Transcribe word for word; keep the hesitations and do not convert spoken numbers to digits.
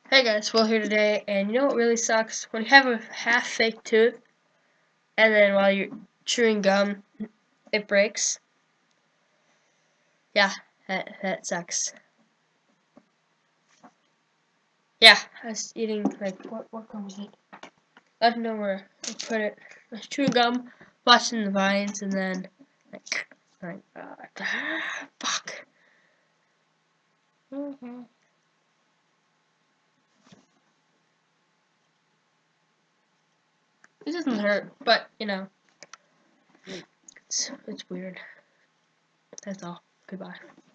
Hey guys, Will here today, and you know what really sucks? When you have a half-fake tooth, and then while you're chewing gum, it breaks. Yeah, that, that sucks. Yeah, I was eating, like, what, what gum was it? I don't know where I put it. I was chewing gum, watching the vines, and then, like, like, uh, ah, fuck. Mm-hmm. It doesn't hurt, but, you know, it's, it's weird. That's all. Goodbye.